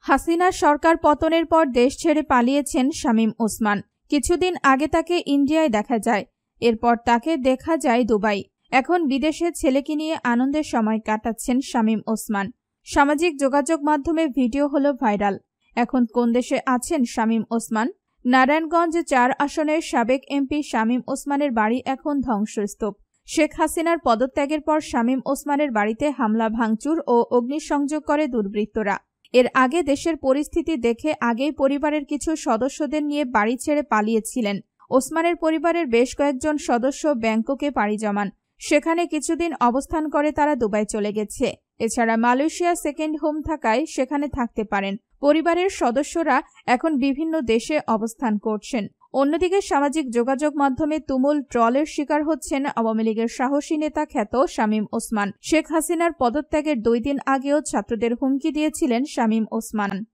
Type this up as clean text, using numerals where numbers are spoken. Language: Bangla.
হাসিনা সরকার পতনের পর দেশ ছেড়ে পালিয়েছেন শামীম ওসমান। কিছুদিন আগে তাকে ইন্ডিয়ায় দেখা যায়, এরপর তাকে দেখা যায় দুবাই। এখন বিদেশে ছেলেকে নিয়ে আনন্দের সময় কাটাচ্ছেন শামীম ওসমান। সামাজিক যোগাযোগ মাধ্যমে ভিডিও হলো ভাইরাল। এখন কোন দেশে আছেন শামীম ওসমান? নারায়ণগঞ্জ ৪ আসনের সাবেক এমপি শামীম ওসমানের বাড়ি এখন ধ্বংসস্তূপ। শেখ হাসিনার পদত্যাগের পর শামীম ওসমানের বাড়িতে হামলা, ভাঙচুর ও অগ্নিসংযোগ করে দুর্বৃত্তরা। এর আগে দেশের পরিস্থিতি দেখে আগেই পরিবারের কিছু সদস্যদের নিয়ে বাড়ি ছেড়ে পালিয়েছিলেন। ওসমানের পরিবারের বেশ কয়েকজন সদস্য ব্যাংককে পাড়ি জমান। সেখানে কিছুদিন অবস্থান করে তারা দুবাই চলে গেছে। এছাড়া মালয়েশিয়া সেকেন্ড হোম থাকায় সেখানে থাকতে পারেন। পরিবারের সদস্যরা এখন বিভিন্ন দেশে অবস্থান করছেন। অন্যদিকে সামাজিক যোগাযোগ মাধ্যমে তুমুল ট্রলের শিকার হচ্ছেন আওয়ামী লীগের সাহসী নেতা খ্যাত শামীম ওসমান। শেখ হাসিনার পদত্যাগের 2 দিন আগেও ছাত্রদের হুমকি দিয়েছিলেন শামীম ওসমান।